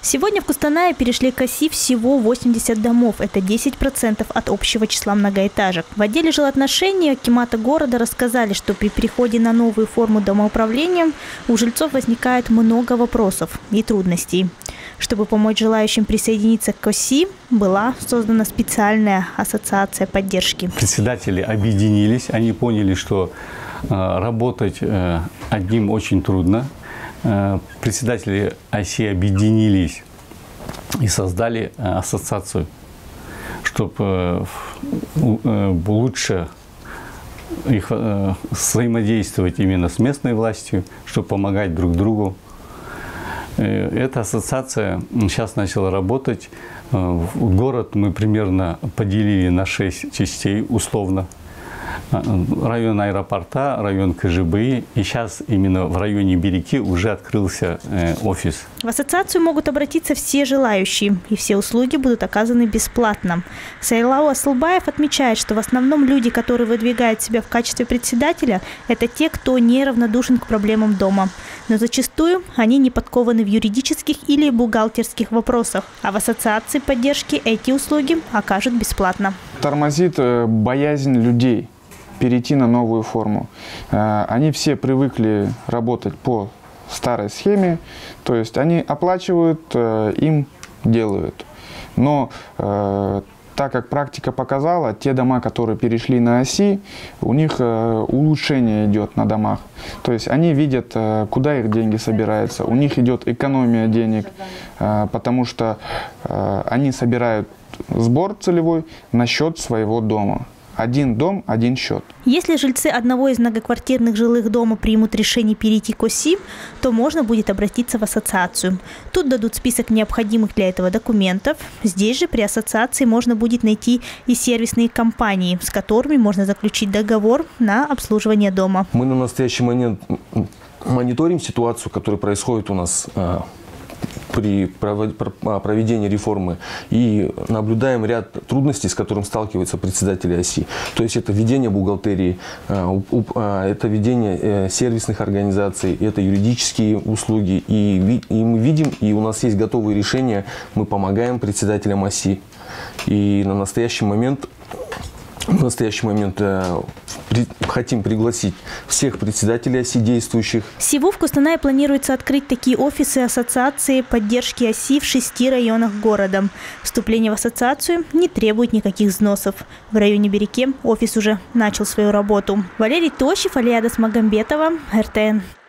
Сегодня в Кустанае перешли к оси всего 80 домов. Это 10% от общего числа многоэтажек. В отделе жилотношений акимата города рассказали, что при переходе на новую форму домоуправления у жильцов возникает много вопросов и трудностей. Чтобы помочь желающим присоединиться к оси, была создана специальная ассоциация поддержки. Председатели объединились, они поняли, что работать одним очень трудно. Председатели оси объединились и создали ассоциацию, чтобы лучше их взаимодействовать именно с местной властью, чтобы помогать друг другу. Эта ассоциация сейчас начала работать. Город мы примерно поделили на 6 частей условно. Район аэропорта, район КЖБИ. И сейчас именно в районе Береки уже открылся офис. В ассоциацию могут обратиться все желающие, и все услуги будут оказаны бесплатно. Сайлау Асылбаев отмечает, что в основном люди, которые выдвигают себя в качестве председателя, это те, кто неравнодушен к проблемам дома. Но зачастую они не подкованы в юридических или бухгалтерских вопросах. А в ассоциации поддержки эти услуги окажут бесплатно. Тормозит боязнь людей перейти на новую форму. Они все привыкли работать по старой схеме, то есть они оплачивают, им делают. Но так как практика показала, те дома, которые перешли на оси, у них улучшение идет на домах. То есть они видят, куда их деньги собираются. У них идет экономия денег, потому что они собирают сбор целевой на счет своего дома. Один дом, один счет. Если жильцы одного из многоквартирных жилых домов примут решение перейти к оси, то можно будет обратиться в ассоциацию. Тут дадут список необходимых для этого документов. Здесь же при ассоциации можно будет найти и сервисные компании, с которыми можно заключить договор на обслуживание дома. Мы на настоящий момент мониторим ситуацию, которая происходит у нас при проведении реформы, и наблюдаем ряд трудностей, с которыми сталкиваются председатели оси. То есть это ведение бухгалтерии, это ведение сервисных организаций, это юридические услуги. И мы видим, и у нас есть готовые решения, мы помогаем председателям оси. И на настоящий момент хотим пригласить всех председателей оси действующих. Всего в Кустанае планируется открыть такие офисы ассоциации поддержки оси в 6 районах города. Вступление в ассоциацию не требует никаких взносов. В районе Береки офис уже начал свою работу. Валерий Тощев, Алиада Смагамбетова, РТН.